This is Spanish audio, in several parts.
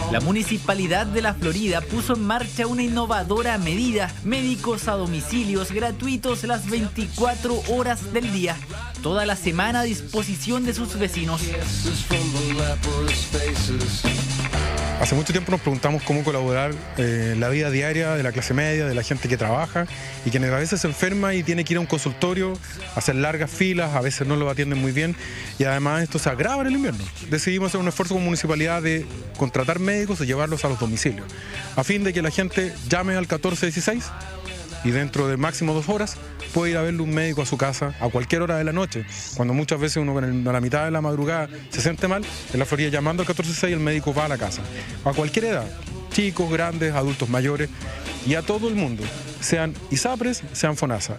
La Municipalidad de La Florida puso en marcha una innovadora medida: médicos a domicilios gratuitos las 24 horas del día, toda la semana a disposición de sus vecinos. Hace mucho tiempo nos preguntamos cómo colaborar en la vida diaria de la clase media, de la gente que trabaja y que a veces se enferma y tiene que ir a un consultorio, hacer largas filas, a veces no lo atienden muy bien y además esto se agrava en el invierno. Decidimos hacer un esfuerzo como municipalidad de contratar médicos y llevarlos a los domicilios, a fin de que la gente llame al 1416 y dentro de máximo 2 horas puede ir a verle un médico a su casa a cualquier hora de la noche. Cuando muchas veces uno a la mitad de la madrugada se siente mal, en La Florida llamando al 1416 el médico va a la casa. A cualquier edad, chicos, grandes, adultos mayores y a todo el mundo, sean ISAPRES, sean FONASA.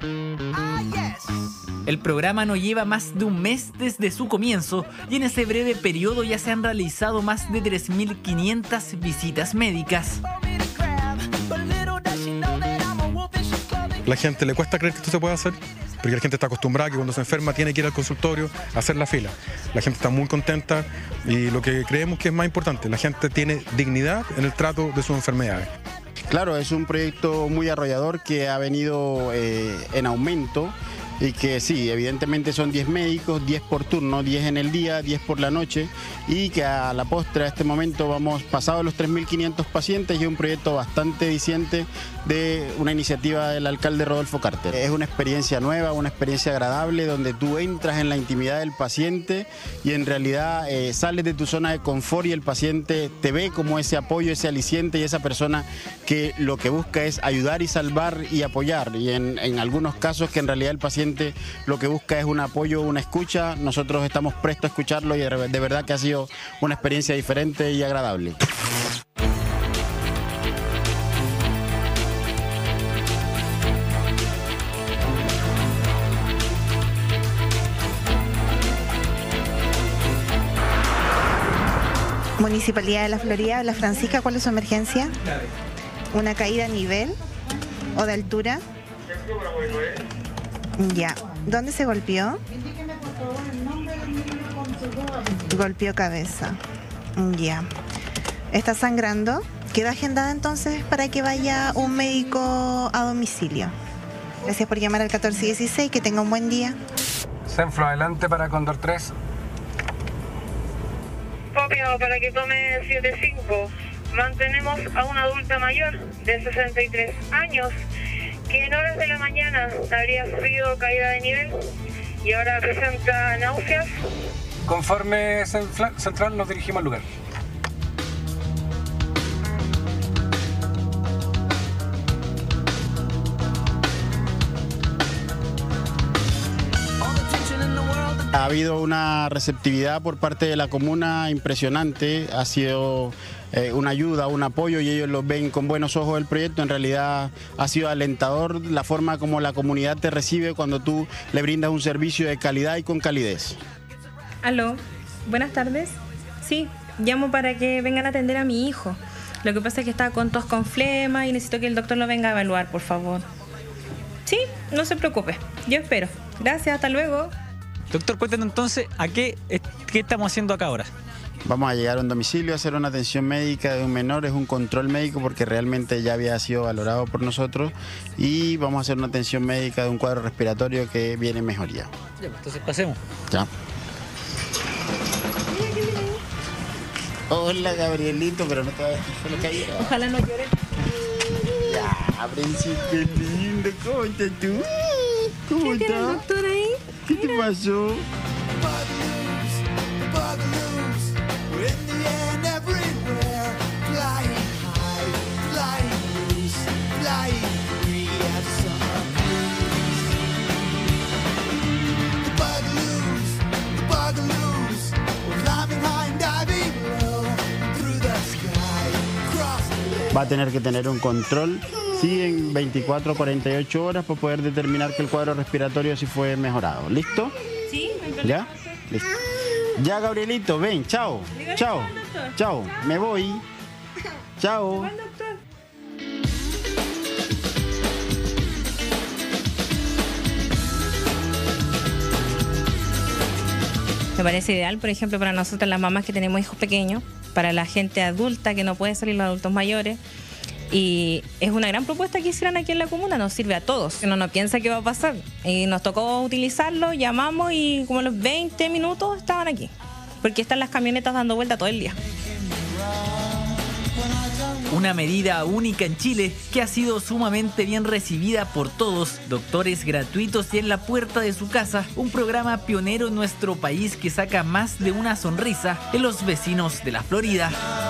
El programa no lleva más de un mes desde su comienzo y en ese breve periodo ya se han realizado más de 3.500 visitas médicas. La gente le cuesta creer que esto se puede hacer, porque la gente está acostumbrada a que cuando se enferma tiene que ir al consultorio a hacer la fila. La gente está muy contenta y lo que creemos que es más importante, la gente tiene dignidad en el trato de sus enfermedades. Claro, es un proyecto muy arrollador que ha venido en aumento y que sí, evidentemente son 10 médicos, 10 por turno, 10 en el día, 10 por la noche y que a la postre a este momento vamos pasado los 3.500 pacientes y es un proyecto bastante diciente de una iniciativa del alcalde Rodolfo Carter. Es una experiencia nueva, una experiencia agradable donde tú entras en la intimidad del paciente y en realidad sales de tu zona de confort y el paciente te ve como ese apoyo, ese aliciente y esa persona que lo que busca es ayudar y salvar y apoyar y en algunos casos que en realidad el paciente lo que busca es un apoyo, una escucha. Nosotros estamos prestos a escucharlo y de verdad que ha sido una experiencia diferente y agradable. Municipalidad de La Florida, La Francisca, ¿cuál es su emergencia? ¿Una caída a nivel o de altura? Ya. ¿Dónde se golpeó? Golpeó cabeza. Ya. ¿Está sangrando? Queda agendada entonces para que vaya un médico a domicilio. Gracias por llamar al 1416. Que tenga un buen día. Senflo, adelante para Cóndor 3. Copio para que tome 75. Mantenemos a una adulta mayor de 63 años que en horas de la mañana habría sufrido caída de nivel y ahora presenta náuseas. Conforme central nos dirigimos al lugar. Ha habido una receptividad por parte de la comuna impresionante, ha sido una ayuda, un apoyo y ellos lo ven con buenos ojos el proyecto. En realidad ha sido alentador la forma como la comunidad te recibe cuando tú le brindas un servicio de calidad y con calidez. Aló, buenas tardes. Sí, llamo para que vengan a atender a mi hijo. Lo que pasa es que está con tos con flema y necesito que el doctor lo venga a evaluar, por favor. Sí, no se preocupe, yo espero. Gracias, hasta luego. Doctor, cuéntanos entonces, ¿qué estamos haciendo acá ahora? Vamos a llegar a un domicilio, a hacer una atención médica de un menor, es un control médico porque realmente ya había sido valorado por nosotros y vamos a hacer una atención médica de un cuadro respiratorio que viene en mejoría. Ya, pues, entonces pasemos. Ya. Hola, Gabrielito, pero no te va a decir solo que hay. Ojalá no llore. Ya, príncipe lindo, ¿cómo estás tú? ¿Cómo ¿Qué tiene el estás? doctor ahí? ¿Qué te pasó? Va a tener que tener un control, sí, en 24 o 48 horas para poder determinar que el cuadro respiratorio sí fue mejorado. ¿Listo? Sí, no hay problema. ¿Ya? Listo. Ya, Gabrielito, ven, chao. Dígale Chao. al doctor. Chao, me voy. Chao. Buen doctor. Me parece ideal, por ejemplo, para nosotras las mamás que tenemos hijos pequeños, para la gente adulta que no puede salir, los adultos mayores. Y es una gran propuesta que hicieron aquí en la comuna, nos sirve a todos. Uno no piensa qué va a pasar. Y nos tocó utilizarlo, llamamos y como a los 20 minutos estaban aquí. Porque están las camionetas dando vuelta todo el día. Una medida única en Chile que ha sido sumamente bien recibida por todos. Doctores gratuitos y en la puerta de su casa. Un programa pionero en nuestro país que saca más de una sonrisa en los vecinos de la Florida.